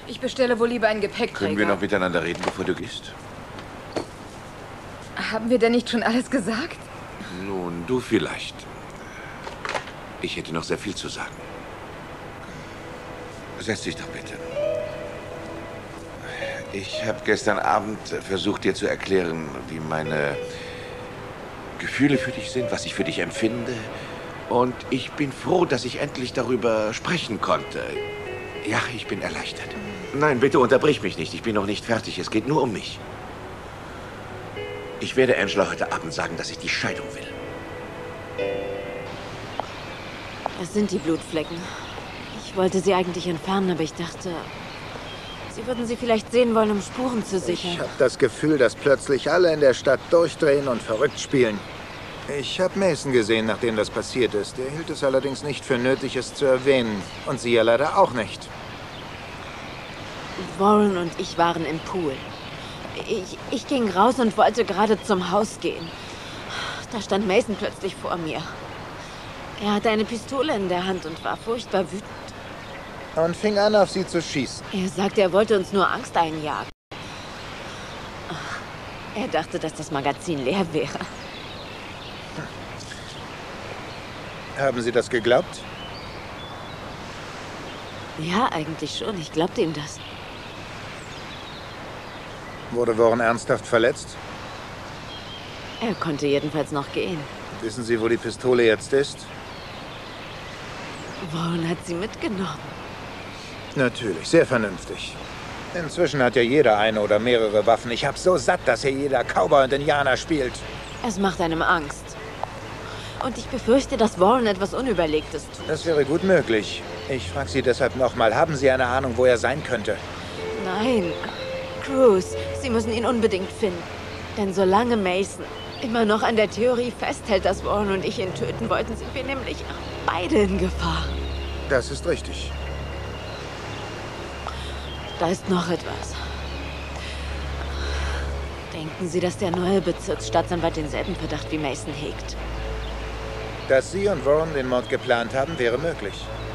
Ich bestelle wohl lieber einen Gepäckträger. Können wir noch miteinander reden, bevor du gehst? Haben wir denn nicht schon alles gesagt? Nun, du vielleicht. Ich hätte noch sehr viel zu sagen. Setz dich doch bitte. Ich habe gestern Abend versucht, dir zu erklären, wie meine Gefühle für dich sind, was ich für dich empfinde. Und ich bin froh, dass ich endlich darüber sprechen konnte. Ja, ich bin erleichtert. Nein, bitte unterbrich mich nicht. Ich bin noch nicht fertig. Es geht nur um mich. Ich werde Angela heute Abend sagen, dass ich die Scheidung will. Es sind die Blutflecken. Ich wollte sie eigentlich entfernen, aber ich dachte, Sie würden sie vielleicht sehen wollen, um Spuren zu sichern. Ich habe das Gefühl, dass plötzlich alle in der Stadt durchdrehen und verrückt spielen. Ich habe Mason gesehen, nachdem das passiert ist. Er hielt es allerdings nicht für nötig, es zu erwähnen. Und Sie ja leider auch nicht. Warren und ich waren im Pool. Ich ging raus und wollte gerade zum Haus gehen. Da stand Mason plötzlich vor mir. Er hatte eine Pistole in der Hand und war furchtbar wütend. Und fing an, auf Sie zu schießen. Er sagte, er wollte uns nur Angst einjagen. Er dachte, dass das Magazin leer wäre. Haben Sie das geglaubt? Ja, eigentlich schon. Ich glaubte ihm das. Wurde Warren ernsthaft verletzt? Er konnte jedenfalls noch gehen. Wissen Sie, wo die Pistole jetzt ist? Warren hat sie mitgenommen. Natürlich, sehr vernünftig. Inzwischen hat ja jeder eine oder mehrere Waffen. Ich hab so satt, dass hier jeder Cowboy und Indianer spielt. Es macht einem Angst. Und ich befürchte, dass Warren etwas Unüberlegtes tut. Das wäre gut möglich. Ich frage Sie deshalb nochmal, haben Sie eine Ahnung, wo er sein könnte? Nein. Cruz, Sie müssen ihn unbedingt finden. Denn solange Mason immer noch an der Theorie festhält, dass Warren und ich ihn töten wollten, sind wir nämlich beide in Gefahr. Das ist richtig. Da ist noch etwas. Denken Sie, dass der neue Bezirksstaatsanwalt denselben Verdacht wie Mason hegt? Dass Sie und Warren den Mord geplant haben, wäre möglich.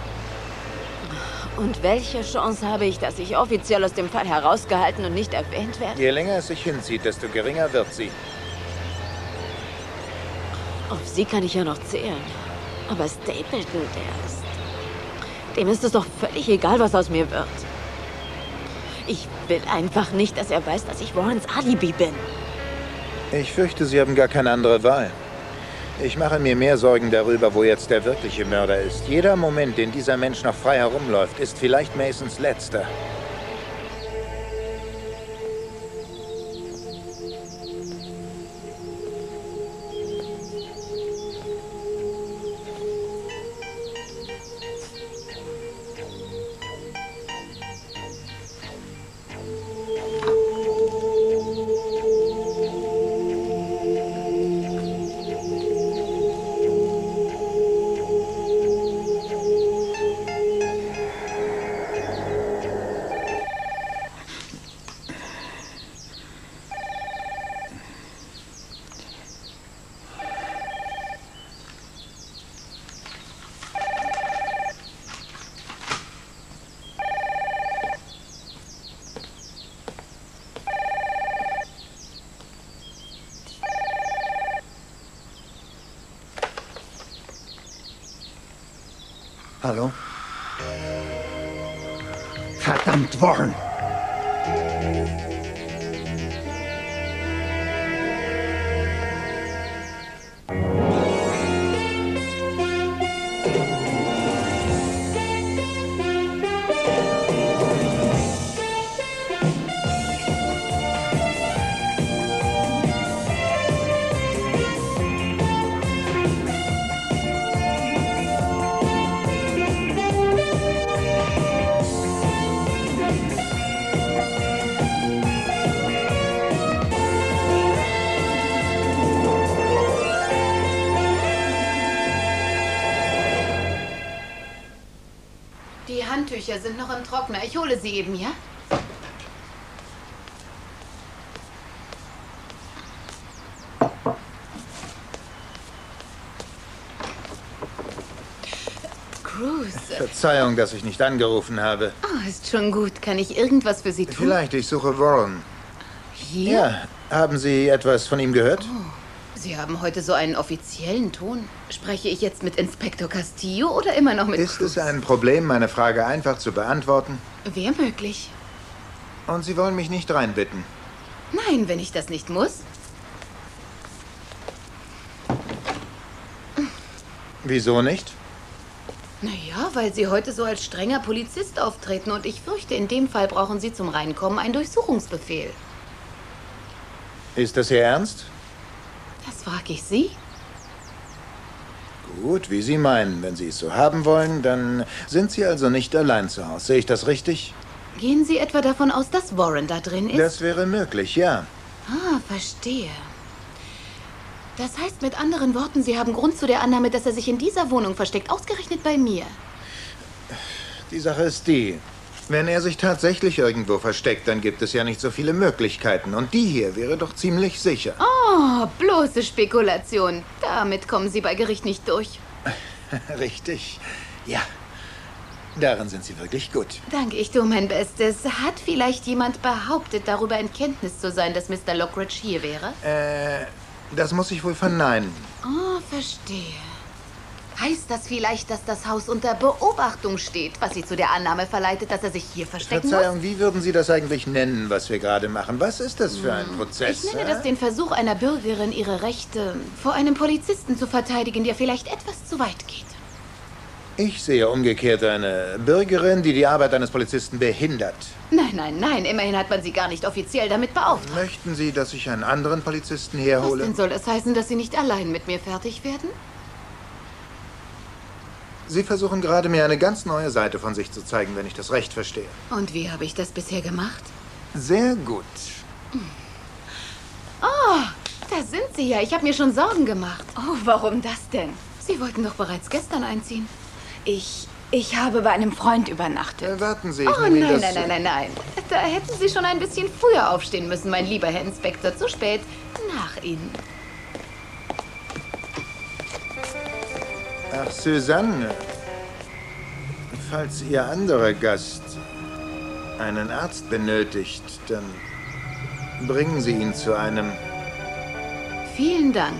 Und welche Chance habe ich, dass ich offiziell aus dem Fall herausgehalten und nicht erwähnt werde? Je länger es sich hinzieht, desto geringer wird sie. Auf sie kann ich ja noch zählen. Aber Stapleton, dem ist es doch völlig egal, was aus mir wird. Ich will einfach nicht, dass er weiß, dass ich Warrens Alibi bin. Ich fürchte, Sie haben gar keine andere Wahl. Ich mache mir mehr Sorgen darüber, wo jetzt der wirkliche Mörder ist. Jeder Moment, den dieser Mensch noch frei herumläuft, ist vielleicht Masons letzter. Hallo? Verdammt, Warren! Die Handtücher sind noch im Trockner. Ich hole sie eben, ja? Cruz. Bruce. Verzeihung, dass ich nicht angerufen habe. Oh, ist schon gut. Kann ich irgendwas für Sie tun? Vielleicht, ich suche Warren. Hier? Ja, haben Sie etwas von ihm gehört? Sie haben heute so einen offiziellen Ton. Spreche ich jetzt mit Inspektor Castillo oder immer noch mit Ist Cruz? es ein Problem, meine Frage einfach zu beantworten? Wäre möglich. Und Sie wollen mich nicht reinbitten? Nein, wenn ich das nicht muss. Wieso nicht? Naja, weil Sie heute so als strenger Polizist auftreten und ich fürchte, in dem Fall brauchen Sie zum Reinkommen einen Durchsuchungsbefehl. Ist das Ihr Ernst? Das frage ich Sie. Gut, wie Sie meinen. Wenn Sie es so haben wollen, dann sind Sie also nicht allein zu Hause. Sehe ich das richtig? Gehen Sie etwa davon aus, dass Warren da drin ist? Das wäre möglich, ja. Ah, verstehe. Das heißt mit anderen Worten, Sie haben Grund zu der Annahme, dass er sich in dieser Wohnung versteckt, ausgerechnet bei mir. Die Sache ist die, wenn er sich tatsächlich irgendwo versteckt, dann gibt es ja nicht so viele Möglichkeiten. Und die hier wäre doch ziemlich sicher. Oh, bloße Spekulation. Damit kommen Sie bei Gericht nicht durch. Richtig. Ja. Darin sind Sie wirklich gut. Danke, ich tue mein Bestes. Hat vielleicht jemand behauptet, darüber in Kenntnis zu sein, dass Mr. Lockridge hier wäre? Das muss ich wohl verneinen. Oh, verstehe. Heißt das vielleicht, dass das Haus unter Beobachtung steht, was Sie zu der Annahme verleitet, dass er sich hier verstecken Verzeihung, wie würden Sie das eigentlich nennen, was wir gerade machen? Was ist das für ein Prozess? Ich nenne das den Versuch einer Bürgerin, ihre Rechte vor einem Polizisten zu verteidigen, der vielleicht etwas zu weit geht. Ich sehe umgekehrt eine Bürgerin, die die Arbeit eines Polizisten behindert. Nein, nein, nein. Immerhin hat man Sie gar nicht offiziell damit beauftragt. Möchten Sie, dass ich einen anderen Polizisten Was herhole? denn soll das heißen, dass Sie nicht allein mit mir fertig werden? Sie versuchen gerade, mir eine ganz neue Seite von sich zu zeigen, wenn ich das recht verstehe. Und wie habe ich das bisher gemacht? Sehr gut. Da sind Sie ja. Ich habe mir schon Sorgen gemacht. Oh, warum das denn? Sie wollten doch bereits gestern einziehen. Ich habe bei einem Freund übernachtet. Warten Sie, ich Oh, nehme Ihnen nein, das... nein, nein, nein, nein. Da hätten Sie schon ein bisschen früher aufstehen müssen, mein lieber Herr Inspektor. Zu spät. Nach Ihnen. Ach, Susanne. Falls Ihr anderer Gast einen Arzt benötigt, dann bringen Sie ihn zu einem... Vielen Dank.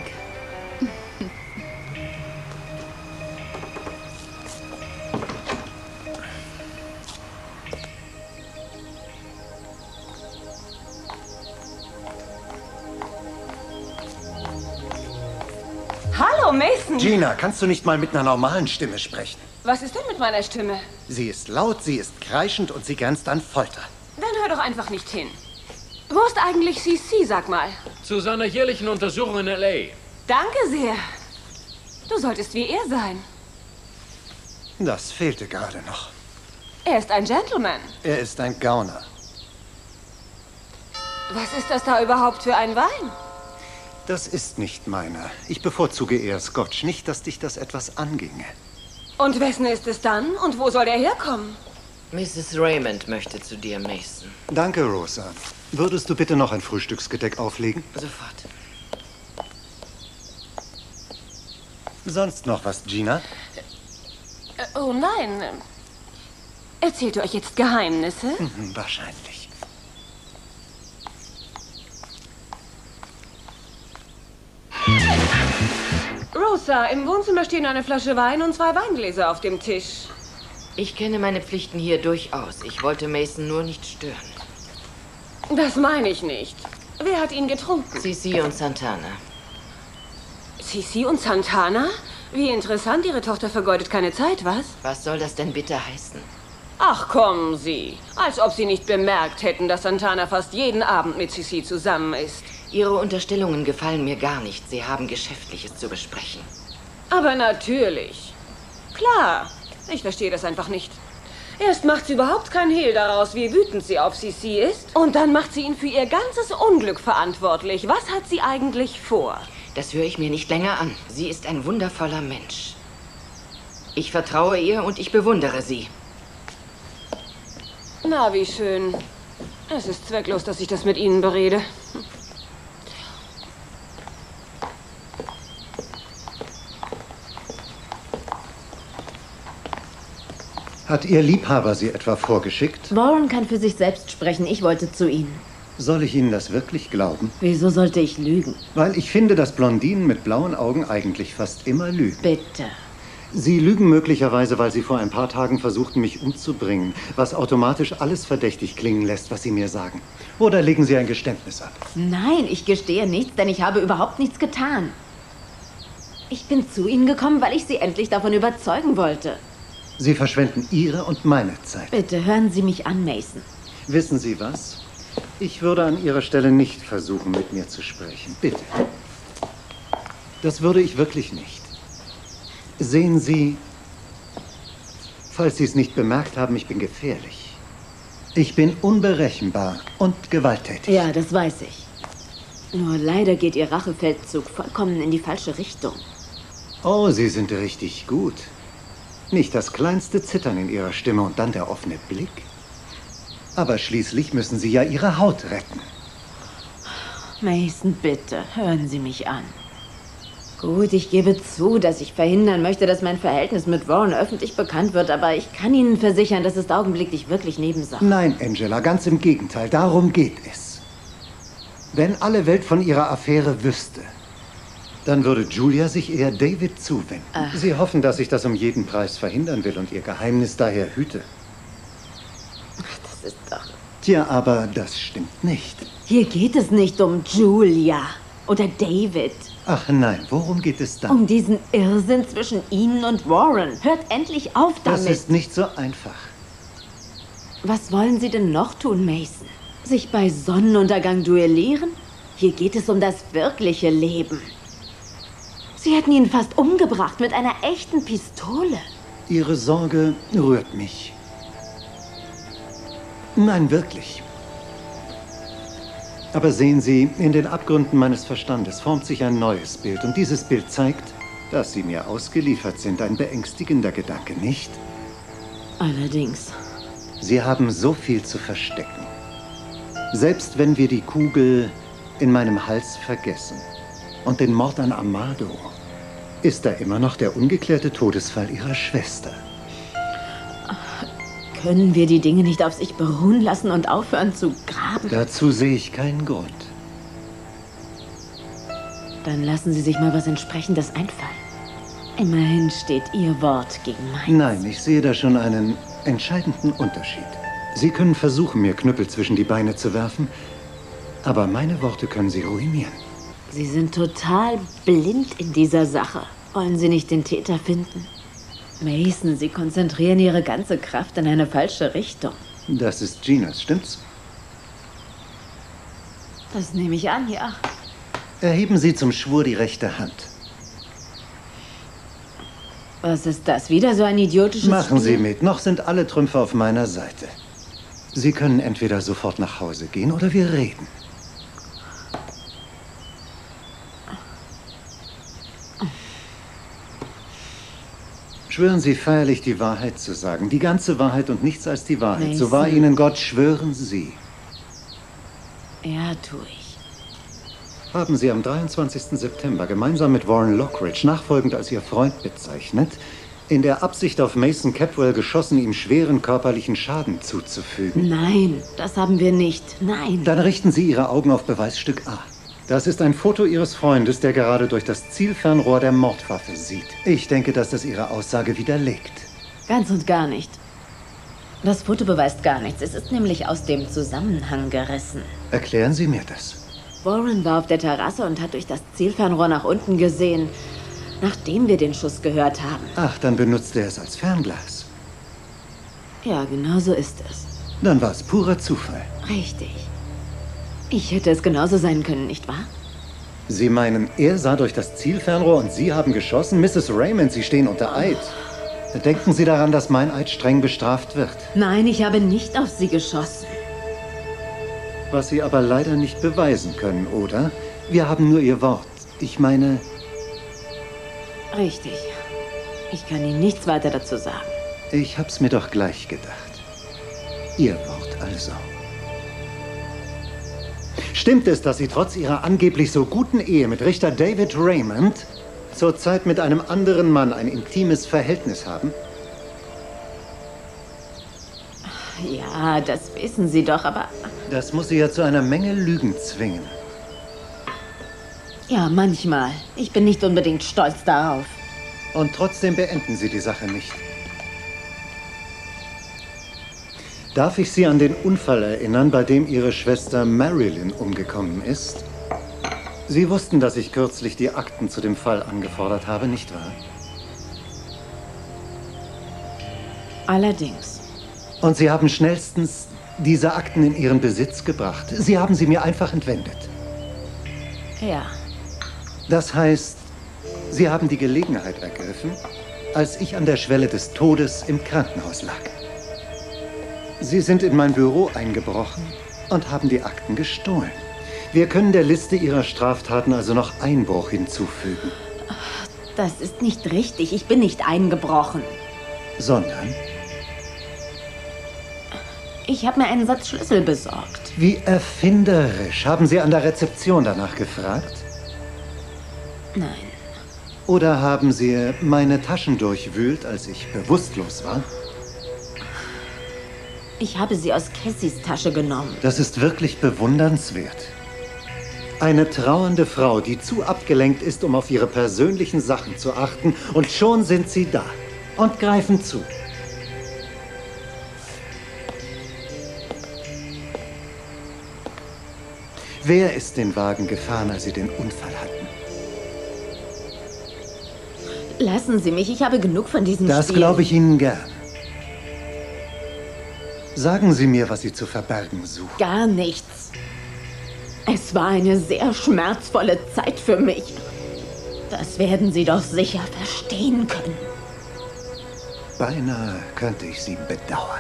Hallo, Mason. Gina, kannst du nicht mal mit einer normalen Stimme sprechen? Was ist denn mit meiner Stimme? Sie ist laut, sie ist kreischend und sie grenzt an Folter. Dann hör doch einfach nicht hin. Wo ist eigentlich CC, sag mal? Zu seiner jährlichen Untersuchung in L.A. Danke sehr. Du solltest wie er sein. Das fehlte gerade noch. Er ist ein Gentleman. Er ist ein Gauner. Was ist das da überhaupt für ein Wein? Das ist nicht meiner. Ich bevorzuge eher Scotch. Nicht, dass dich das etwas anginge. Und wessen ist es dann? Und wo soll er herkommen? Mrs. Raymond möchte zu dir, Mason. Danke, Rosa. Würdest du bitte noch ein Frühstücksgedeck auflegen? Sofort. Sonst noch was, Gina? Oh nein. Erzählt ihr euch jetzt Geheimnisse? Wahrscheinlich. Rosa, im Wohnzimmer stehen eine Flasche Wein und 2 Weingläser auf dem Tisch. Ich kenne meine Pflichten hier durchaus. Ich wollte Mason nur nicht stören. Das meine ich nicht. Wer hat ihn getrunken? Cici und Santana. Cici und Santana? Wie interessant, Ihre Tochter vergeudet keine Zeit, was? Was soll das denn bitte heißen? Ach, kommen Sie. Als ob Sie nicht bemerkt hätten, dass Santana fast jeden Abend mit Cici zusammen ist. Ihre Unterstellungen gefallen mir gar nicht. Sie haben Geschäftliches zu besprechen. Aber natürlich. Klar. Ich verstehe das einfach nicht. Erst macht sie überhaupt kein Hehl daraus, wie wütend sie auf Cici ist. Und dann macht sie ihn für ihr ganzes Unglück verantwortlich. Was hat sie eigentlich vor? Das höre ich mir nicht länger an. Sie ist ein wundervoller Mensch. Ich vertraue ihr und ich bewundere sie. Na, wie schön. Es ist zwecklos, dass ich das mit Ihnen berede. Hat Ihr Liebhaber Sie etwa vorgeschickt? Warren kann für sich selbst sprechen. Ich wollte zu Ihnen. Soll ich Ihnen das wirklich glauben? Wieso sollte ich lügen? Weil ich finde, dass Blondinen mit blauen Augen eigentlich fast immer lügen. Bitte. Sie lügen möglicherweise, weil Sie vor ein paar Tagen versuchten, mich umzubringen, was automatisch alles verdächtig klingen lässt, was Sie mir sagen. Oder legen Sie ein Geständnis ab? Nein, ich gestehe nichts, denn ich habe überhaupt nichts getan. Ich bin zu Ihnen gekommen, weil ich Sie endlich davon überzeugen wollte. Sie verschwenden Ihre und meine Zeit. Bitte hören Sie mich an, Mason. Wissen Sie was? Ich würde an Ihrer Stelle nicht versuchen, mit mir zu sprechen. Bitte. Das würde ich wirklich nicht. Sehen Sie, falls Sie es nicht bemerkt haben, ich bin gefährlich. Ich bin unberechenbar und gewalttätig. Ja, das weiß ich. Nur leider geht Ihr Rachefeldzug vollkommen in die falsche Richtung. Oh, Sie sind richtig gut. Nicht das kleinste Zittern in Ihrer Stimme und dann der offene Blick. Aber schließlich müssen Sie ja Ihre Haut retten. Mason, bitte, hören Sie mich an. Gut, ich gebe zu, dass ich verhindern möchte, dass mein Verhältnis mit Warren öffentlich bekannt wird, aber ich kann Ihnen versichern, das ist augenblicklich wirklich Nebensache. Nein, Angela, ganz im Gegenteil, darum geht es. Wenn alle Welt von Ihrer Affäre wüsste, dann würde Julia sich eher David zuwenden. Ach. Sie hoffen, dass ich das um jeden Preis verhindern will und Ihr Geheimnis daher hüte. Das ist doch... Tja, aber das stimmt nicht. Hier geht es nicht um Julia oder David. Ach nein, worum geht es dann? Um diesen Irrsinn zwischen Ihnen und Warren. Hört endlich auf damit. Das ist nicht so einfach. Was wollen Sie denn noch tun, Mason? Sich bei Sonnenuntergang duellieren? Hier geht es um das wirkliche Leben. Sie hätten ihn fast umgebracht mit einer echten Pistole. Ihre Sorge rührt mich. Nein, wirklich. Aber sehen Sie, in den Abgründen meines Verstandes formt sich ein neues Bild. Und dieses Bild zeigt, dass Sie mir ausgeliefert sind. Ein beängstigender Gedanke, nicht? Allerdings. Sie haben so viel zu verstecken. Selbst wenn wir die Kugel in meinem Hals vergessen und den Mord an Amado, ist da immer noch der ungeklärte Todesfall Ihrer Schwester. Können wir die Dinge nicht auf sich beruhen lassen und aufhören zu graben? Dazu sehe ich keinen Grund. Dann lassen Sie sich mal was Entsprechendes einfallen. Immerhin steht Ihr Wort gegen meins. Nein, ich sehe da schon einen entscheidenden Unterschied. Sie können versuchen, mir Knüppel zwischen die Beine zu werfen, aber meine Worte können Sie ruinieren. Sie sind total blind in dieser Sache. Wollen Sie nicht den Täter finden? Mason, Sie konzentrieren Ihre ganze Kraft in eine falsche Richtung. Das ist Ginas, stimmt's? Das nehme ich an, ja. Erheben Sie zum Schwur die rechte Hand. Was ist das? Wieder so ein idiotisches Machen Sie Spiel? mit. Noch sind alle Trümpfe auf meiner Seite. Sie können entweder sofort nach Hause gehen oder wir reden. Schwören Sie feierlich, die Wahrheit zu sagen. Die ganze Wahrheit und nichts als die Wahrheit. Mason. So wahr Ihnen Gott, schwören Sie. Ja, tue ich. Haben Sie am 23. September gemeinsam mit Warren Lockridge, nachfolgend als Ihr Freund bezeichnet, in der Absicht auf Mason Capwell geschossen, ihm schweren körperlichen Schaden zuzufügen? Nein, das haben wir nicht. Nein. Dann richten Sie Ihre Augen auf Beweisstück A. Das ist ein Foto Ihres Freundes, der gerade durch das Zielfernrohr der Mordwaffe sieht. Ich denke, dass das Ihre Aussage widerlegt. Ganz und gar nicht. Das Foto beweist gar nichts. Es ist nämlich aus dem Zusammenhang gerissen. Erklären Sie mir das. Warren war auf der Terrasse und hat durch das Zielfernrohr nach unten gesehen, nachdem wir den Schuss gehört haben. Ach, dann benutzt er es als Fernglas. Ja, genau so ist es. Dann war es purer Zufall. Richtig. Ich hätte es genauso sein können, nicht wahr? Sie meinen, er sah durch das Zielfernrohr und Sie haben geschossen? Mrs. Raymond, Sie stehen unter Eid. Denken Sie daran, dass mein Eid streng bestraft wird. Nein, ich habe nicht auf Sie geschossen. Was Sie aber leider nicht beweisen können, oder? Wir haben nur Ihr Wort. Ich meine... Richtig. Ich kann Ihnen nichts weiter dazu sagen. Ich hab's mir doch gleich gedacht. Ihr Wort also. Stimmt es, dass Sie trotz Ihrer angeblich so guten Ehe mit Richter David Raymond zurzeit mit einem anderen Mann ein intimes Verhältnis haben? Ja, das wissen Sie doch, aber... Das muss Sie ja zu einer Menge Lügen zwingen. Ja, manchmal. Ich bin nicht unbedingt stolz darauf. Und trotzdem beenden Sie die Sache nicht. Darf ich Sie an den Unfall erinnern, bei dem Ihre Schwester Marilyn umgekommen ist? Sie wussten, dass ich kürzlich die Akten zu dem Fall angefordert habe, nicht wahr? Allerdings. Und Sie haben schnellstens diese Akten in Ihren Besitz gebracht. Sie haben sie mir einfach entwendet. Ja. Das heißt, Sie haben die Gelegenheit ergriffen, als ich an der Schwelle des Todes im Krankenhaus lag. Sie sind in mein Büro eingebrochen und haben die Akten gestohlen. Wir können der Liste Ihrer Straftaten also noch Einbruch hinzufügen. Das ist nicht richtig. Ich bin nicht eingebrochen. Sondern? Ich habe mir einen Satz Schlüssel besorgt. Wie erfinderisch. Haben Sie an der Rezeption danach gefragt? Nein. Oder haben Sie meine Taschen durchwühlt, als ich bewusstlos war? Ich habe sie aus Cassys Tasche genommen. Das ist wirklich bewundernswert. Eine trauernde Frau, die zu abgelenkt ist, um auf ihre persönlichen Sachen zu achten, und schon sind Sie da und greifen zu. Wer ist den Wagen gefahren, als Sie den Unfall hatten? Lassen Sie mich, ich habe genug von diesem Das Spiel. glaube ich Ihnen gern. Sagen Sie mir, was Sie zu verbergen suchen. Gar nichts. Es war eine sehr schmerzvolle Zeit für mich. Das werden Sie doch sicher verstehen können. Beinahe könnte ich Sie bedauern.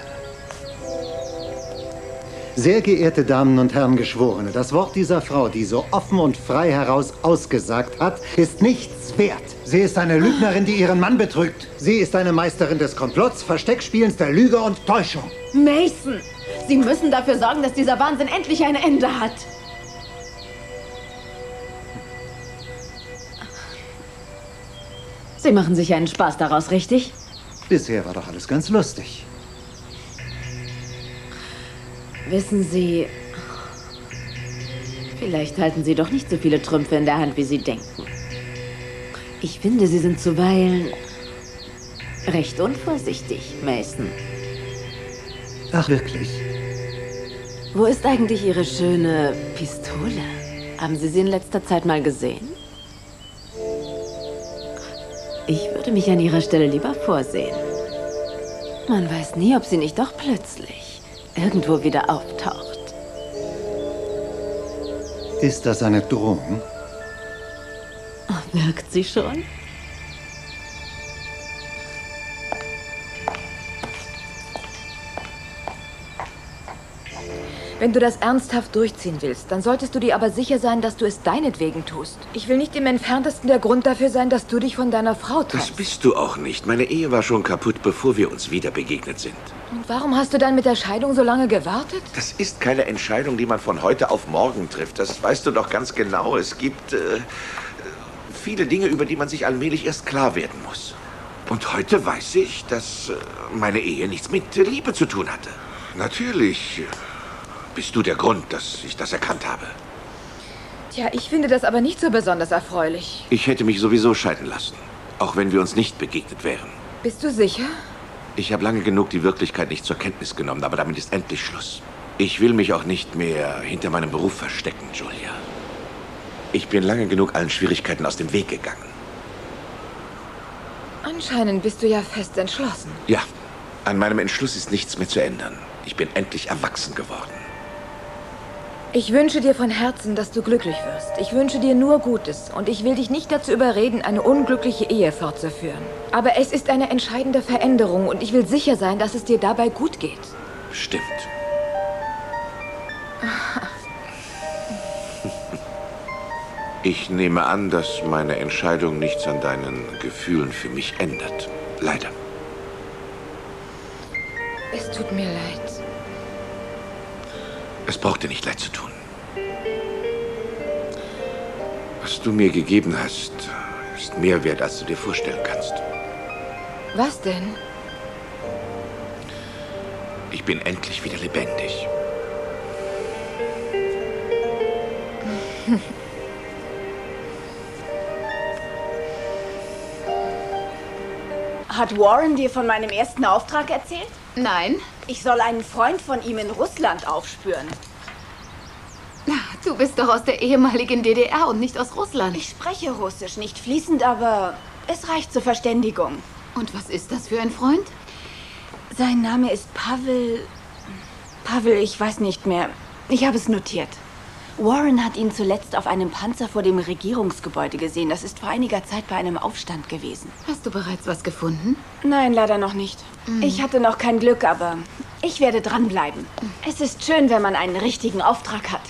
Sehr geehrte Damen und Herren Geschworene, das Wort dieser Frau, die so offen und frei heraus ausgesagt hat, ist nichts wert. Sie ist eine Lügnerin, die ihren Mann betrügt. Sie ist eine Meisterin des Komplotts, Versteckspielens, der Lüge und Täuschung. Mason, Sie müssen dafür sorgen, dass dieser Wahnsinn endlich ein Ende hat. Sie machen sich einen Spaß daraus, richtig? Bisher war doch alles ganz lustig. Wissen Sie, vielleicht halten Sie doch nicht so viele Trümpfe in der Hand, wie Sie denken. Ich finde, Sie sind zuweilen recht unvorsichtig, Mason. Ach, wirklich? Wo ist eigentlich Ihre schöne Pistole? Haben Sie sie in letzter Zeit mal gesehen? Ich würde mich an Ihrer Stelle lieber vorsehen. Man weiß nie, ob sie nicht doch plötzlich irgendwo wieder auftaucht. Ist das eine Drohung? Wirkt sie schon? Wenn du das ernsthaft durchziehen willst, dann solltest du dir aber sicher sein, dass du es deinetwegen tust. Ich will nicht im Entferntesten der Grund dafür sein, dass du dich von deiner Frau trennst. Das bist du auch nicht. Meine Ehe war schon kaputt, bevor wir uns wieder begegnet sind. Und warum hast du dann mit der Scheidung so lange gewartet? Das ist keine Entscheidung, die man von heute auf morgen trifft. Das weißt du doch ganz genau. Es gibt viele Dinge, über die man sich allmählich erst klar werden muss. Und heute weiß ich, dass meine Ehe nichts mit Liebe zu tun hatte. Natürlich bist du der Grund, dass ich das erkannt habe. Tja, ich finde das aber nicht so besonders erfreulich. Ich hätte mich sowieso scheiden lassen, auch wenn wir uns nicht begegnet wären. Bist du sicher? Ich habe lange genug die Wirklichkeit nicht zur Kenntnis genommen, aber damit ist endlich Schluss. Ich will mich auch nicht mehr hinter meinem Beruf verstecken, Julia. Ich bin lange genug allen Schwierigkeiten aus dem Weg gegangen. Anscheinend bist du ja fest entschlossen. Ja, an meinem Entschluss ist nichts mehr zu ändern. Ich bin endlich erwachsen geworden. Ich wünsche dir von Herzen, dass du glücklich wirst. Ich wünsche dir nur Gutes und ich will dich nicht dazu überreden, eine unglückliche Ehe fortzuführen. Aber es ist eine entscheidende Veränderung und ich will sicher sein, dass es dir dabei gut geht. Stimmt. Ich nehme an, dass meine Entscheidung nichts an deinen Gefühlen für mich ändert. Leider. Es tut mir leid. Es braucht dir nicht leid zu tun. Was du mir gegeben hast, ist mehr wert, als du dir vorstellen kannst. Was denn? Ich bin endlich wieder lebendig. Hat Warren dir von meinem ersten Auftrag erzählt? Nein. Ich soll einen Freund von ihm in Russland aufspüren. Du bist doch aus der ehemaligen DDR und nicht aus Russland. Ich spreche Russisch, nicht fließend, aber es reicht zur Verständigung. Und was ist das für ein Freund? Sein Name ist Pavel... Pavel, ich weiß nicht mehr. Ich habe es notiert. Warren hat ihn zuletzt auf einem Panzer vor dem Regierungsgebäude gesehen. Das ist vor einiger Zeit bei einem Aufstand gewesen. Hast du bereits was gefunden? Nein, leider noch nicht. Ich hatte noch kein Glück, aber ich werde dranbleiben. Es ist schön, wenn man einen richtigen Auftrag hat.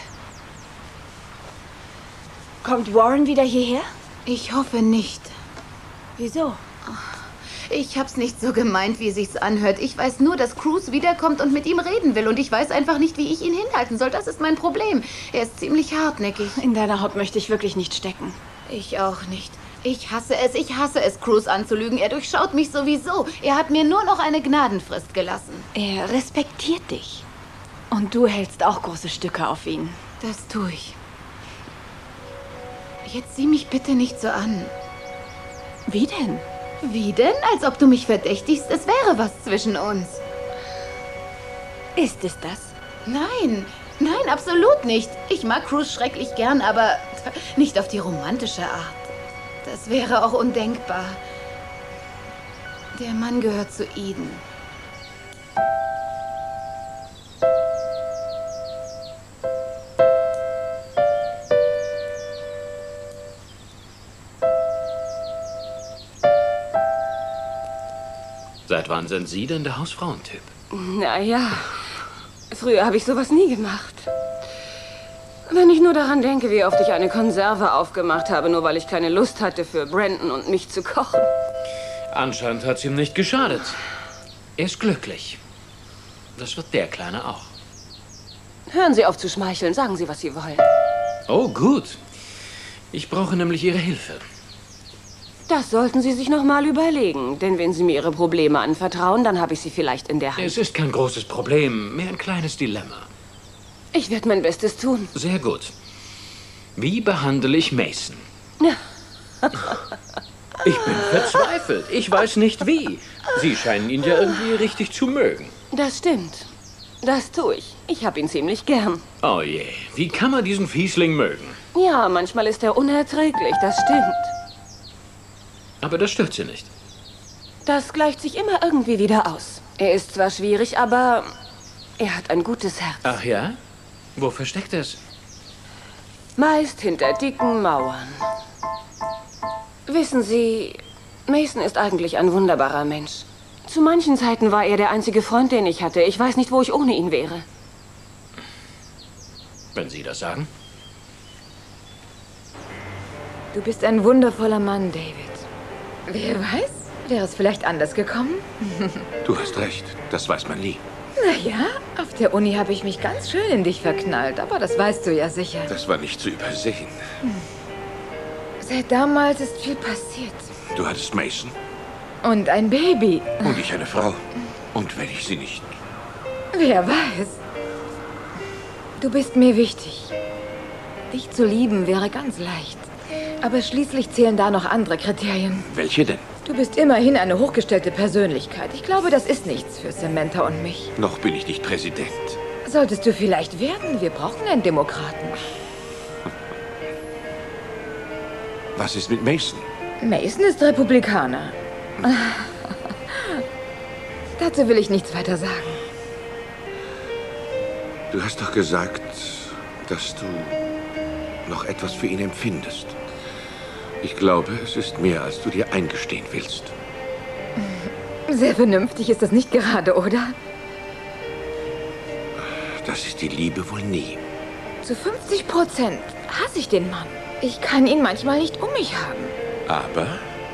Kommt Warren wieder hierher? Ich hoffe nicht. Wieso? Ich hab's nicht so gemeint, wie sich's anhört. Ich weiß nur, dass Cruz wiederkommt und mit ihm reden will. Und ich weiß einfach nicht, wie ich ihn hinhalten soll. Das ist mein Problem. Er ist ziemlich hartnäckig. In deiner Haut möchte ich wirklich nicht stecken. Ich auch nicht. Ich hasse es, Cruz anzulügen. Er durchschaut mich sowieso. Er hat mir nur noch eine Gnadenfrist gelassen. Er respektiert dich. Und du hältst auch große Stücke auf ihn. Das tue ich. Jetzt sieh mich bitte nicht so an. Wie denn? Wie denn? Als ob du mich verdächtigst, es wäre was zwischen uns. Ist es das? Nein, nein, absolut nicht. Ich mag Cruz schrecklich gern, aber nicht auf die romantische Art. Das wäre auch undenkbar. Der Mann gehört zu Eden. Seit wann sind Sie denn der Hausfrauentyp? Naja, früher habe ich sowas nie gemacht. Wenn ich nur daran denke, wie oft ich eine Konserve aufgemacht habe, nur weil ich keine Lust hatte, für Brandon und mich zu kochen. Anscheinend hat es ihm nicht geschadet. Er ist glücklich. Das wird der Kleine auch. Hören Sie auf zu schmeicheln, sagen Sie, was Sie wollen. Oh, gut. Ich brauche nämlich Ihre Hilfe. Das sollten Sie sich noch mal überlegen. Denn wenn Sie mir Ihre Probleme anvertrauen, dann habe ich sie vielleicht in der Hand. Es ist kein großes Problem, mehr ein kleines Dilemma. Ich werde mein Bestes tun. Sehr gut. Wie behandle ich Mason? Ich bin verzweifelt. Ich weiß nicht wie. Sie scheinen ihn ja irgendwie richtig zu mögen. Das stimmt. Das tue ich. Ich habe ihn ziemlich gern. Oh je, wie kann man diesen Fiesling mögen? Ja, manchmal ist er unerträglich, das stimmt. Aber das stört Sie nicht. Das gleicht sich immer irgendwie wieder aus. Er ist zwar schwierig, aber er hat ein gutes Herz. Ach ja? Wo versteckt es? Meist hinter dicken Mauern. Wissen Sie, Mason ist eigentlich ein wunderbarer Mensch. Zu manchen Zeiten war er der einzige Freund, den ich hatte. Ich weiß nicht, wo ich ohne ihn wäre. Wenn Sie das sagen. Du bist ein wundervoller Mann, David. Wer weiß, wäre es vielleicht anders gekommen? Du hast recht, das weiß man nie. Naja, auf der Uni habe ich mich ganz schön in dich verknallt, aber das weißt du ja sicher. Das war nicht zu übersehen. Seit damals ist viel passiert. Du hattest Mason. Und ein Baby. Und ich eine Frau. Und wenn ich sie nicht... Wer weiß. Du bist mir wichtig. Dich zu lieben wäre ganz leicht. Aber schließlich zählen da noch andere Kriterien. Welche denn? Du bist immerhin eine hochgestellte Persönlichkeit. Ich glaube, das ist nichts für Samantha und mich. Noch bin ich nicht Präsident. Solltest du vielleicht werden. Wir brauchen einen Demokraten. Was ist mit Mason? Mason ist Republikaner. Dazu will ich nichts weiter sagen. Du hast doch gesagt, dass du noch etwas für ihn empfindest. Ich glaube, es ist mehr, als du dir eingestehen willst. Sehr vernünftig ist das nicht gerade, oder? Das ist die Liebe wohl nie. Zu 50% hasse ich den Mann. Ich kann ihn manchmal nicht um mich haben. Aber?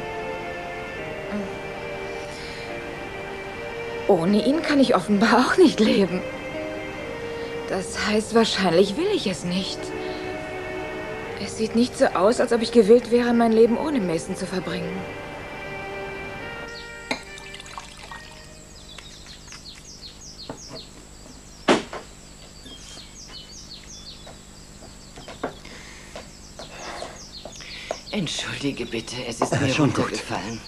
Ohne ihn kann ich offenbar auch nicht leben. Das heißt, wahrscheinlich will ich es nicht. Es sieht nicht so aus, als ob ich gewillt wäre, mein Leben ohne Mason zu verbringen. Entschuldige bitte, es ist mir Schon gut. runtergefallen.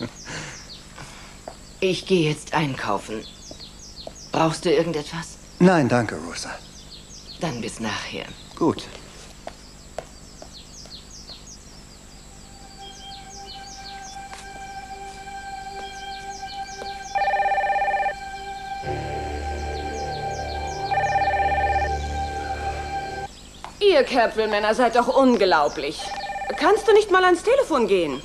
Ich gehe jetzt einkaufen. Brauchst du irgendetwas? Nein, danke, Rosa. Dann bis nachher. Gut. Ihr Capville-Männer seid doch unglaublich. Kannst du nicht mal ans Telefon gehen?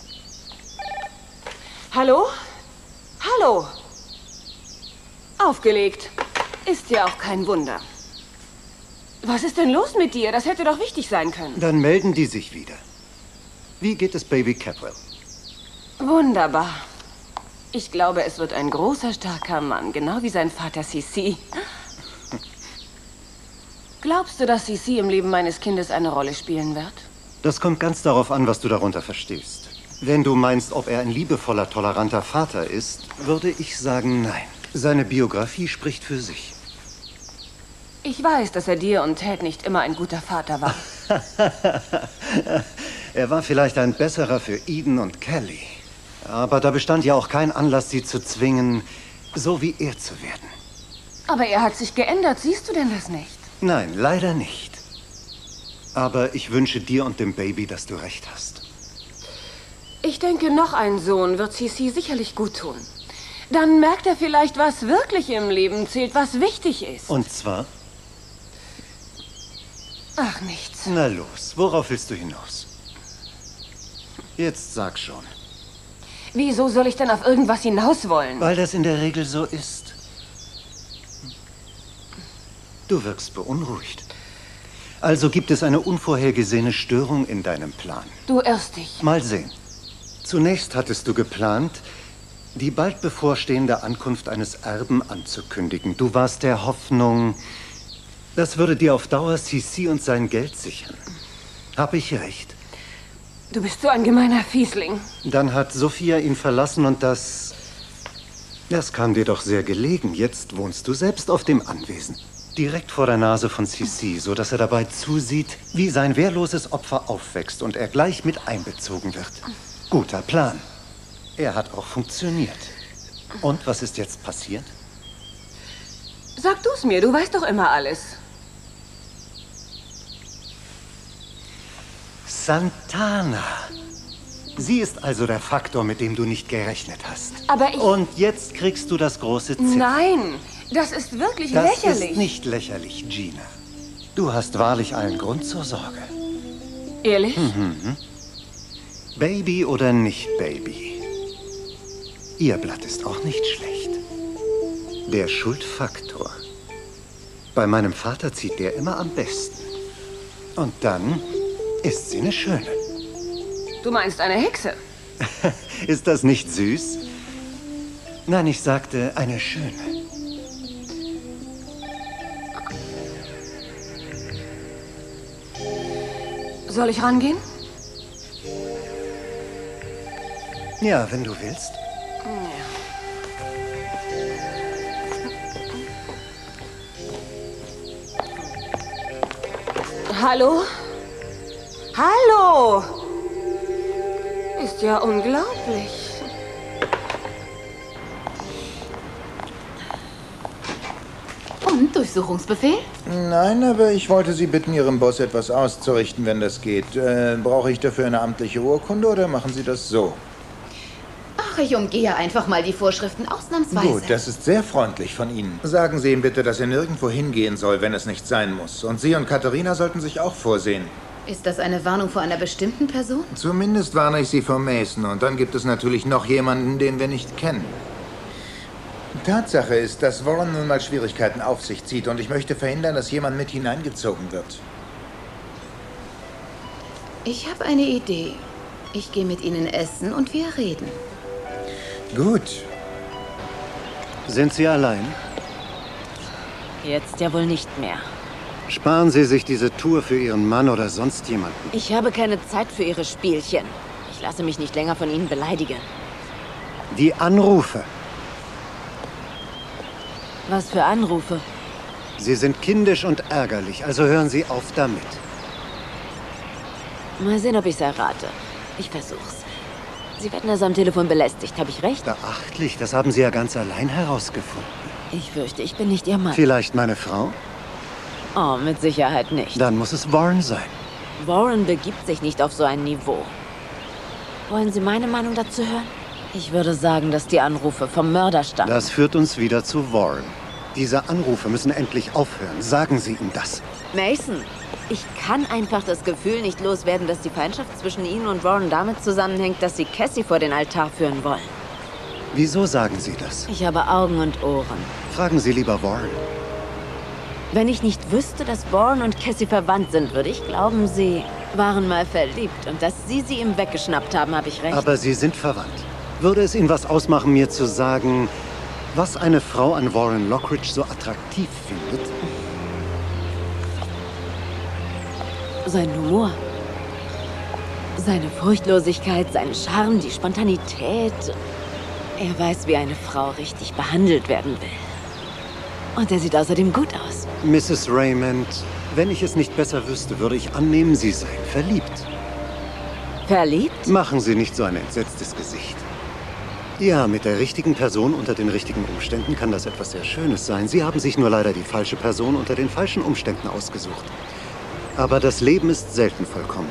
Hallo? Hallo? Aufgelegt. Ist ja auch kein Wunder. Was ist denn los mit dir? Das hätte doch wichtig sein können. Dann melden die sich wieder. Wie geht es Baby Capville? Wunderbar. Ich glaube, es wird ein großer, starker Mann, genau wie sein Vater Sissi. Glaubst du, dass Sissi im Leben meines Kindes eine Rolle spielen wird? Das kommt ganz darauf an, was du darunter verstehst. Wenn du meinst, ob er ein liebevoller, toleranter Vater ist, würde ich sagen, nein. Seine Biografie spricht für sich. Ich weiß, dass er dir und Ted nicht immer ein guter Vater war. Er war vielleicht ein besserer für Eden und Kelly. Aber da bestand ja auch kein Anlass, sie zu zwingen, so wie er zu werden. Aber er hat sich geändert, siehst du denn das nicht? Nein, leider nicht. Aber ich wünsche dir und dem Baby, dass du recht hast. Ich denke, noch ein Sohn wird Sissi sicherlich gut tun. Dann merkt er vielleicht, was wirklich im Leben zählt, was wichtig ist. Und zwar? Ach, nichts. Na los, worauf willst du hinaus? Jetzt sag schon. Wieso soll ich denn auf irgendwas hinaus wollen? Weil das in der Regel so ist. Du wirkst beunruhigt. Also gibt es eine unvorhergesehene Störung in deinem Plan. Du irrst dich. Mal sehen. Zunächst hattest du geplant, die bald bevorstehende Ankunft eines Erben anzukündigen. Du warst der Hoffnung, das würde dir auf Dauer Sissi und sein Geld sichern. Hab ich recht? Du bist so ein gemeiner Fiesling. Dann hat Sophia ihn verlassen und das kam dir doch sehr gelegen. Jetzt wohnst du selbst auf dem Anwesen. Direkt vor der Nase von Sissi, sodass er dabei zusieht, wie sein wehrloses Opfer aufwächst und er gleich mit einbezogen wird. Guter Plan. Er hat auch funktioniert. Und was ist jetzt passiert? Sag du's mir, du weißt doch immer alles. Santana. Sie ist also der Faktor, mit dem du nicht gerechnet hast. Aber ich... Und jetzt kriegst du das große Ziel. Nein, das ist wirklich lächerlich. Das ist nicht lächerlich, Gina. Du hast wahrlich allen Grund zur Sorge. Ehrlich? Baby oder nicht Baby? Ihr Blatt ist auch nicht schlecht. Der Schuldfaktor. Bei meinem Vater zieht der immer am besten. Und dann ist sie eine Schöne. Du meinst eine Hexe? Ist das nicht süß? Nein, ich sagte eine Schöne. Soll ich rangehen? Ja, wenn du willst. Hallo? Hallo! Ist ja unglaublich. Und Durchsuchungsbefehl? Nein, aber ich wollte Sie bitten, Ihrem Boss etwas auszurichten, wenn das geht. Brauche ich dafür eine amtliche Urkunde oder machen Sie das so? Ach, ich umgehe einfach mal die Vorschriften ausnahmsweise. Gut, das ist sehr freundlich von Ihnen. Sagen Sie ihm bitte, dass er nirgendwo hingehen soll, wenn es nicht sein muss. Und Sie und Katharina sollten sich auch vorsehen. Ist das eine Warnung vor einer bestimmten Person? Zumindest warne ich Sie vor Mason. Und dann gibt es natürlich noch jemanden, den wir nicht kennen. Tatsache ist, dass Warren nun mal Schwierigkeiten auf sich zieht. Und ich möchte verhindern, dass jemand mit hineingezogen wird. Ich habe eine Idee. Ich gehe mit Ihnen essen und wir reden. Gut. Sind Sie allein? Jetzt ja wohl nicht mehr. Sparen Sie sich diese Tour für Ihren Mann oder sonst jemanden. Ich habe keine Zeit für Ihre Spielchen. Ich lasse mich nicht länger von Ihnen beleidigen. Die Anrufe. Was für Anrufe? Sie sind kindisch und ärgerlich, also hören Sie auf damit. Mal sehen, ob ich's errate. Ich versuch's. Sie werden also am Telefon belästigt, habe ich recht? Beachtlich, das haben Sie ja ganz allein herausgefunden. Ich fürchte, ich bin nicht Ihr Mann. Vielleicht meine Frau? Oh, mit Sicherheit nicht. Dann muss es Warren sein. Warren begibt sich nicht auf so ein Niveau. Wollen Sie meine Meinung dazu hören? Ich würde sagen, dass die Anrufe vom Mörder stammen. Das führt uns wieder zu Warren. Diese Anrufe müssen endlich aufhören. Sagen Sie ihm das. Mason, ich kann einfach das Gefühl nicht loswerden, dass die Feindschaft zwischen Ihnen und Warren damit zusammenhängt, dass Sie Cassie vor den Altar führen wollen. Wieso sagen Sie das? Ich habe Augen und Ohren. Fragen Sie lieber Warren. Wenn ich nicht wüsste, dass Warren und Cassie verwandt sind, würde ich glauben, sie waren mal verliebt. Und dass Sie sie ihm weggeschnappt haben, habe ich recht. Aber Sie sind verwandt. Würde es Ihnen was ausmachen, mir zu sagen, was eine Frau an Warren Lockridge so attraktiv findet? Sein Humor. Seine Furchtlosigkeit, sein Charme, die Spontanität. Er weiß, wie eine Frau richtig behandelt werden will. Und er sieht außerdem gut aus. Mrs. Raymond, wenn ich es nicht besser wüsste, würde ich annehmen, Sie seien verliebt. Verliebt? Machen Sie nicht so ein entsetztes Gesicht. Ja, mit der richtigen Person unter den richtigen Umständen kann das etwas sehr Schönes sein. Sie haben sich nur leider die falsche Person unter den falschen Umständen ausgesucht. Aber das Leben ist selten vollkommen.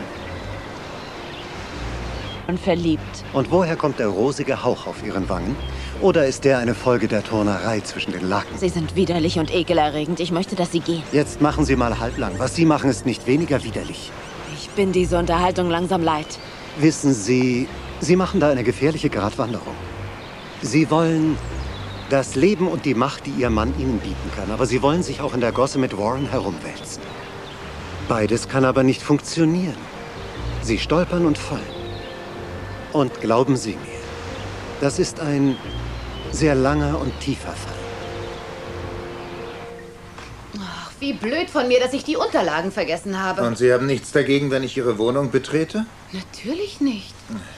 Und verliebt. Und woher kommt der rosige Hauch auf Ihren Wangen? Oder ist der eine Folge der Turnerei zwischen den Laken? Sie sind widerlich und ekelerregend. Ich möchte, dass Sie gehen. Jetzt machen Sie mal halblang. Was Sie machen, ist nicht weniger widerlich. Ich bin diese Unterhaltung langsam leid. Wissen Sie, Sie machen da eine gefährliche Gratwanderung. Sie wollen das Leben und die Macht, die Ihr Mann Ihnen bieten kann. Aber Sie wollen sich auch in der Gosse mit Warren herumwälzen. Beides kann aber nicht funktionieren. Sie stolpern und fallen. Und glauben Sie mir, das ist ein sehr langer und tiefer Fall. Ach, wie blöd von mir, dass ich die Unterlagen vergessen habe. Und Sie haben nichts dagegen, wenn ich Ihre Wohnung betrete? Natürlich nicht.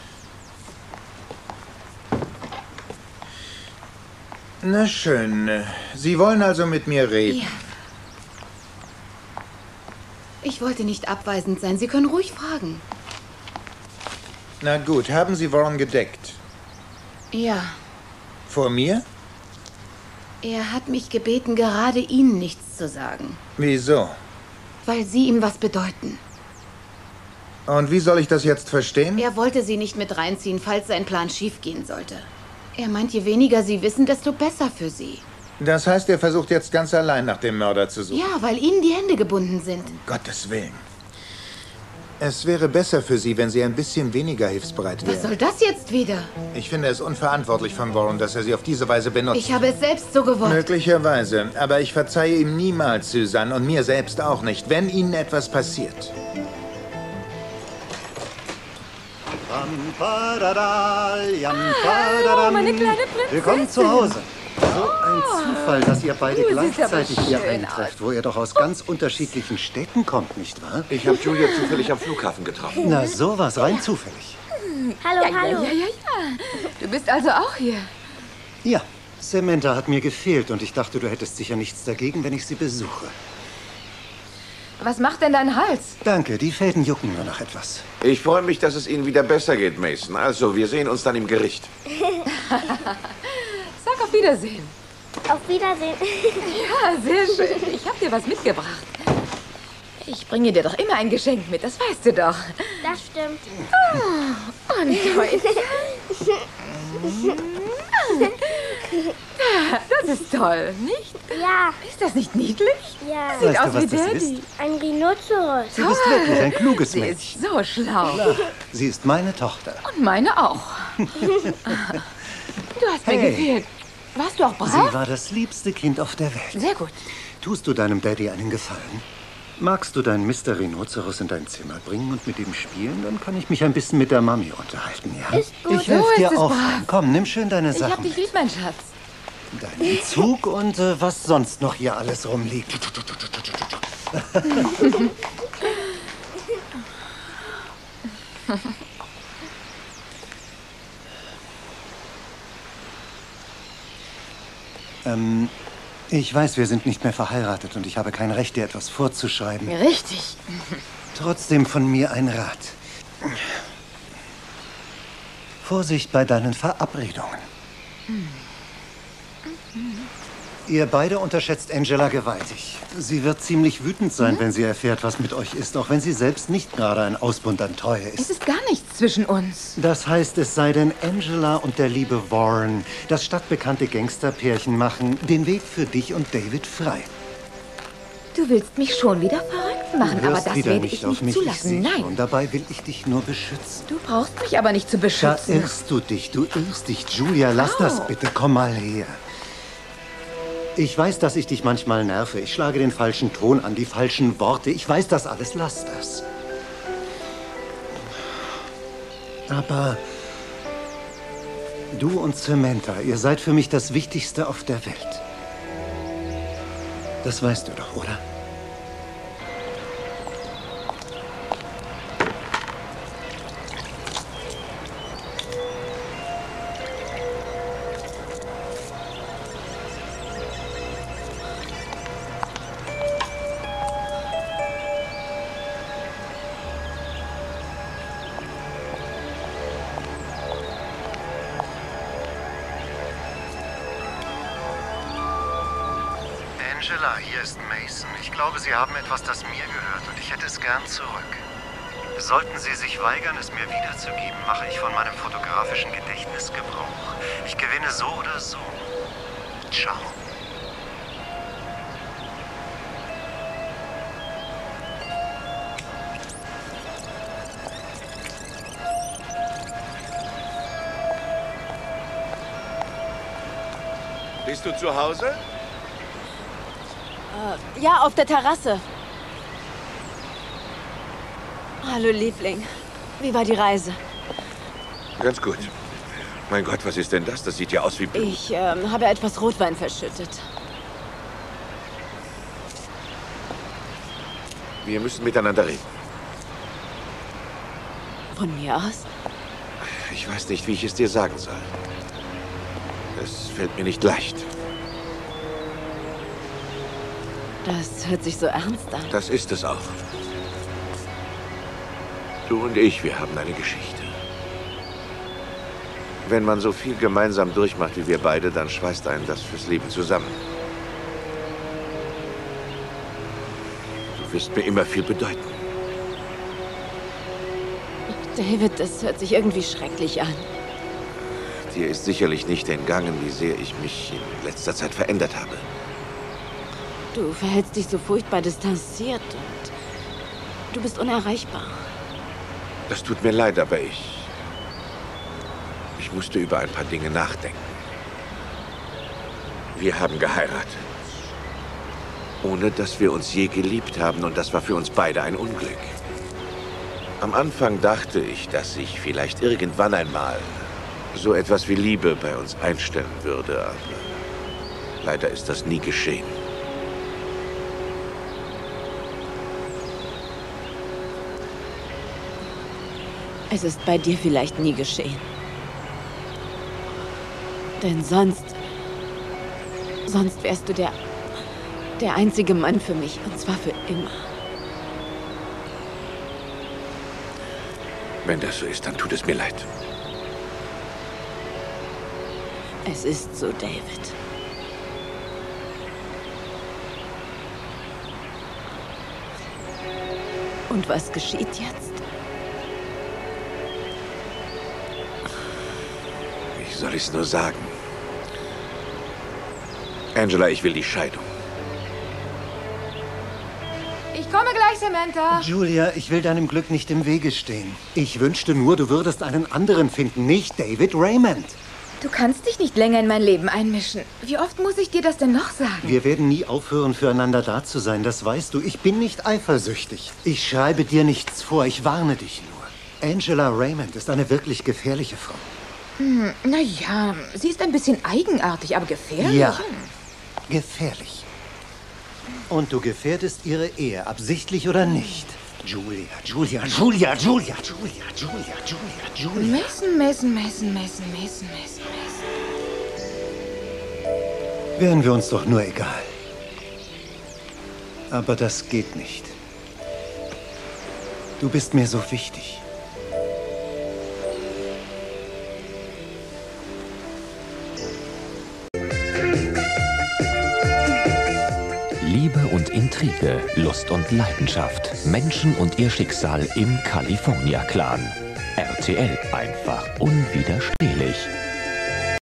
Na schön. Sie wollen also mit mir reden? Ja. Ich wollte nicht abweisend sein. Sie können ruhig fragen. Na gut, haben Sie Warren gedeckt? Ja. Vor mir? Er hat mich gebeten, gerade Ihnen nichts zu sagen. Wieso? Weil Sie ihm was bedeuten. Und wie soll ich das jetzt verstehen? Er wollte Sie nicht mit reinziehen, falls sein Plan schiefgehen sollte. Er meint, je weniger Sie wissen, desto besser für Sie. Das heißt, er versucht jetzt ganz allein nach dem Mörder zu suchen? Ja, weil Ihnen die Hände gebunden sind. Um Gottes Willen. Es wäre besser für Sie, wenn Sie ein bisschen weniger hilfsbereit wären. Was soll das jetzt wieder? Ich finde es unverantwortlich von Warren, dass er Sie auf diese Weise benutzt. Ich habe es selbst so gewollt. Möglicherweise. Aber ich verzeihe ihm niemals, Susan, und mir selbst auch nicht, wenn Ihnen etwas passiert. Hallo, meine kleine Prinzessin. Willkommen zu Hause. So ein Zufall, dass ihr beide Du siehst gleichzeitig aber hier schön eintrefft, wo ihr doch aus ganz unterschiedlichen Städten kommt, nicht wahr? Ich habe Julia zufällig am Flughafen getroffen. Na, sowas, rein zufällig. Hallo, Ja. Du bist also auch hier. Ja, Samantha hat mir gefehlt und ich dachte, du hättest sicher nichts dagegen, wenn ich sie besuche. Was macht denn dein Hals? Danke, die Fäden jucken nur noch etwas. Ich freue mich, dass es Ihnen wieder besser geht, Mason. Also, wir sehen uns dann im Gericht. Sag auf Wiedersehen. Auf Wiedersehen. Ja, sehr schön. Ich habe dir was mitgebracht. Ich bringe dir doch immer ein Geschenk mit, das weißt du doch. Das stimmt. Und heute. Das ist toll, nicht? Ja, Ist das nicht niedlich? ja. Sieht Weißt du, aus was wie das Daddy. ist? Ein Rhinoceros. Du bist wirklich ein kluges Sie Mädchen. ist so schlau. Klar, sie ist meine Tochter. Und meine auch. Du hast mir Hey. gefehlt. Warst du auch brav? Sie war das liebste Kind auf der Welt. Sehr gut. Tust du deinem Daddy einen Gefallen? Magst du deinen Mr. Rhinoceros in dein Zimmer bringen und mit ihm spielen? Dann kann ich mich ein bisschen mit der Mami unterhalten, ja? Ist gut. Ich helfe So dir ist es auch. brav. Komm, nimm schön deine Ich hab Sachen dich mit. lieb, mein Schatz. Deinen Zug und was sonst noch hier alles rumliegt. Ich weiß, wir sind nicht mehr verheiratet und ich habe kein Recht, dir etwas vorzuschreiben. Richtig. Trotzdem von mir ein Rat. Vorsicht bei deinen Verabredungen. Ihr beide unterschätzt Angela gewaltig. Sie wird ziemlich wütend sein, wenn sie erfährt, was mit euch ist, auch wenn sie selbst nicht gerade ein Ausbund an Treue ist. Es ist gar nichts zwischen uns. Das heißt, es sei denn, Angela und der liebe Warren, das stadtbekannte Gangsterpärchen, machen den Weg für dich und David frei. Du willst mich schon wieder verrückt machen, aber das werde ich nicht zulassen. Nein. Und dabei will ich dich nur beschützen. Du brauchst mich aber nicht zu beschützen. Da irrst du dich, Julia, lass das bitte, komm mal her. Ich weiß, dass ich dich manchmal nerve. Ich schlage den falschen Ton an, die falschen Worte. Ich weiß das alles, lass das. Aber du und Samantha, ihr seid für mich das Wichtigste auf der Welt. Das weißt du doch, oder? Angela, hier ist Mason. Ich glaube, Sie haben etwas, das mir gehört, und ich hätte es gern zurück. Sollten Sie sich weigern, es mir wiederzugeben, mache ich von meinem fotografischen Gedächtnis Gebrauch. Ich gewinne so oder so. Ciao. Bist du zu Hause? Ja, auf der Terrasse. Hallo, Liebling. Wie war die Reise? Ganz gut. Mein Gott, was ist denn das? Das sieht ja aus wie Blut. Ich habe etwas Rotwein verschüttet. Wir müssen miteinander reden. Von mir aus? Ich weiß nicht, wie ich es dir sagen soll. Es fällt mir nicht leicht. Das hört sich so ernst an. Das ist es auch. Du und ich, wir haben eine Geschichte. Wenn man so viel gemeinsam durchmacht wie wir beide, dann schweißt einen das fürs Leben zusammen. Du wirst mir immer viel bedeuten. David, das hört sich irgendwie schrecklich an. Dir ist sicherlich nicht entgangen, wie sehr ich mich in letzter Zeit verändert habe. Du verhältst dich so furchtbar distanziert und du bist unerreichbar. Das tut mir leid, aber ich musste über ein paar Dinge nachdenken. Wir haben geheiratet, ohne dass wir uns je geliebt haben, und das war für uns beide ein Unglück. Am Anfang dachte ich, dass sich vielleicht irgendwann einmal so etwas wie Liebe bei uns einstellen würde, aber leider ist das nie geschehen. Es ist bei dir vielleicht nie geschehen. Denn sonst wärst du der einzige Mann für mich, und zwar für immer. Wenn das so ist, dann tut es mir leid. Es ist so, David. Und was geschieht jetzt? Wie soll ich es nur sagen? Angela, ich will die Scheidung. Ich komme gleich, Samantha. Julia, ich will deinem Glück nicht im Wege stehen. Ich wünschte nur, du würdest einen anderen finden, nicht David Raymond. Du kannst dich nicht länger in mein Leben einmischen. Wie oft muss ich dir das denn noch sagen? Wir werden nie aufhören, füreinander da zu sein, das weißt du. Ich bin nicht eifersüchtig. Ich schreibe dir nichts vor, ich warne dich nur. Angela Raymond ist eine wirklich gefährliche Frau. Naja, sie ist ein bisschen eigenartig, aber gefährlich. Ja, gefährlich. Und du gefährdest ihre Ehe, absichtlich oder nicht. Julia. Mason. Wären wir uns doch nur egal. Aber das geht nicht. Du bist mir so wichtig. Liebe und Intrige, Lust und Leidenschaft, Menschen und ihr Schicksal im California-Clan. RTL, einfach unwiderstehlich.